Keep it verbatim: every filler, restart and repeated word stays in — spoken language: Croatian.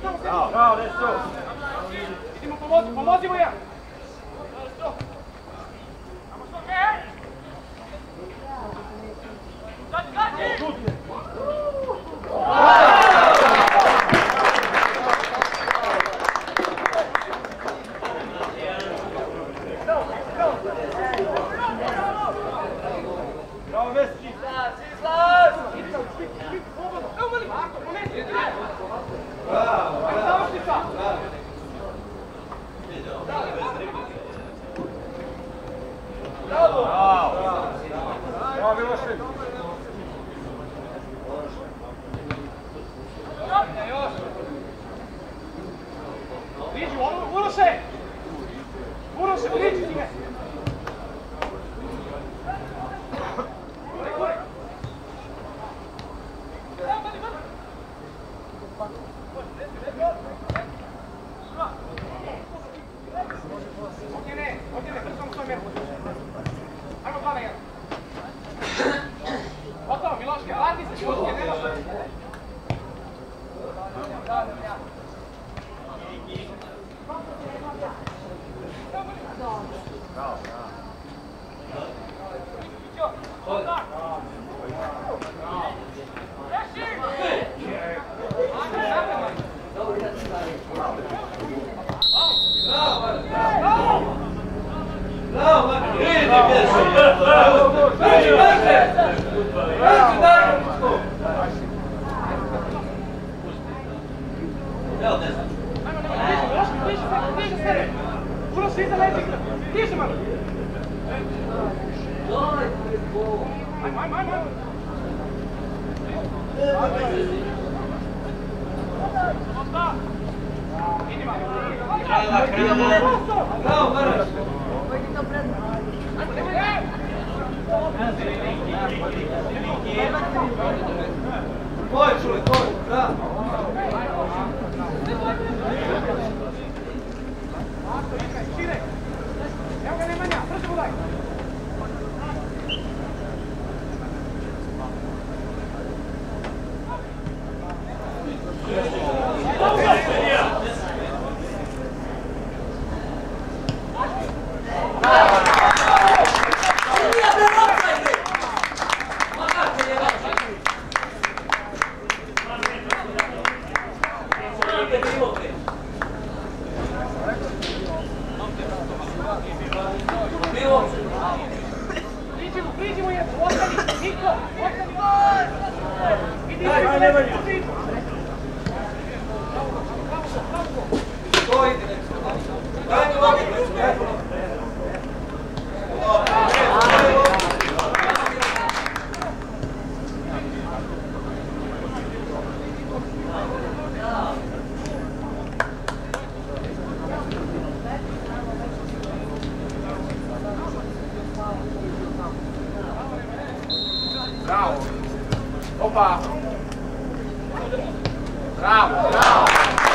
Bravo, nešto. Idemo pomozi, pomozimo ja. Bravo, Messi. Izlaz! Evo mali, momenti. Bravo, bravo. Završnica. Bravo. Bravo. Bravo, Milošin. Još. Viđu, Uroše! Uroše, viđi ti me! Ovdje ne, ovdje ne, samo svoj mjeru. Ajmo dva na jedan. Gotovo, Miloške, vrati se, Miloške, nema što. Bravo, Uroši iza leđa igra. Tiše malo. Ajmo, ajmo, ajmo. Idi malo. Krava, krava. Bravo, Maraš. Tvoj, čuli, tvoj. Bravo. Evo ga Nemanja, brzo mu daj! Priđi mu, priđi mu jedno, ostani, Niko, ostani! Idi, Nemanja! To ide, nešto. Daj mi ovdje, nešto. Bravo! Opa! Bravo, bravo!